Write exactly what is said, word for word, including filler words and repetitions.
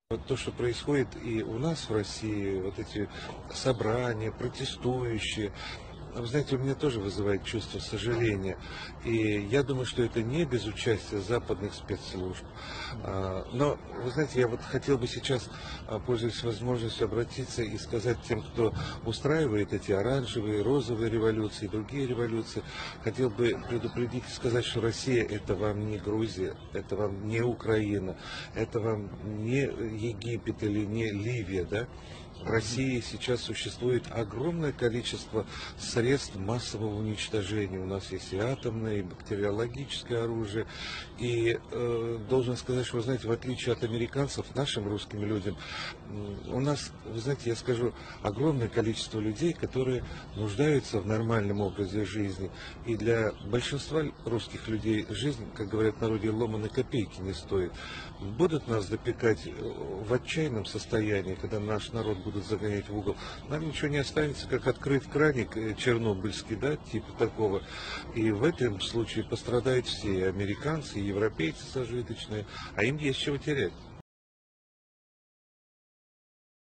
Вот то, что происходит и у нас в России, вот эти собрания, протестующие, вы знаете, у меня тоже вызывает чувство сожаления. И я думаю, что это не без участия западных спецслужб. А, Но, вы знаете, я вот хотел бы сейчас, а, пользуясь возможностью, обратиться и сказать тем, кто устраивает эти оранжевые, розовые революции и другие революции, хотел бы предупредить и сказать, что Россия — это вам не Грузия, это вам не Украина, это вам не Египет или не Ливия, да? В России сейчас существует огромное количество средств массового уничтожения. У нас есть и атомное, и бактериологическое оружие. И э, должен сказать, что, вы знаете, в отличие от американцев, нашим русским людям, м, у нас, вы знаете, я скажу, огромное количество людей, которые нуждаются в нормальном образе жизни. И для большинства русских людей жизнь, как говорят в народе, ломаной копейки не стоит. Будут нас допекать в отчаянном состоянии, когда наш народ будут загонять в угол, нам ничего не останется, как открыть краник чернобыльский, да, типа такого. И в этом случае пострадают все, и американцы, и европейцы зажиточные, а им есть чего терять.